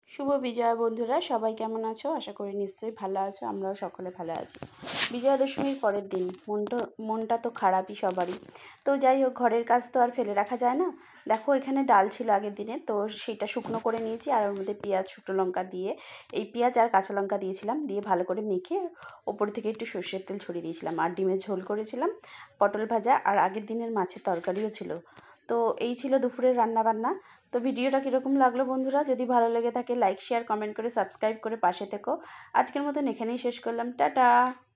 শুভ বিজয়া বন্ধুরা, সবাই কেমন আছো? আশা করি নিশ্চয়ই ভালো আছো। আমরাও সকলে ভালো আছি। বিজয়া দশমীর পরের দিন মনটা তো খারাপই সবারই। তো যাই হোক, ঘরের কাজ তো আর ফেলে রাখা যায় না। দেখো, এখানে ডাল ছিল আগের দিনে, তো সেটা শুকনো করে নিয়েছি আর ওর মধ্যে পেঁয়াজ, শুকনো লঙ্কা দিয়ে, এই পেঁয়াজ আর কাঁচা লঙ্কা দিয়েছিলাম, দিয়ে ভালো করে মেখে ওপর থেকে একটু সর্ষের তেল ছড়িয়ে দিয়েছিলাম। আর ডিমের ঝোল করেছিলাম, পটল ভাজা, আর আগের দিনের মাছের তরকারিও ছিল। তো এই ছিল দুপুরের রান্নাবান্না। তো ভিডিওটা কীরকম লাগলো বন্ধুরা? যদি ভালো লেগে থাকে লাইক, শেয়ার, কমেন্ট করে সাবস্ক্রাইব করে পাশে থেকো। আজকের মতন এখানেই শেষ করলাম। টাটা।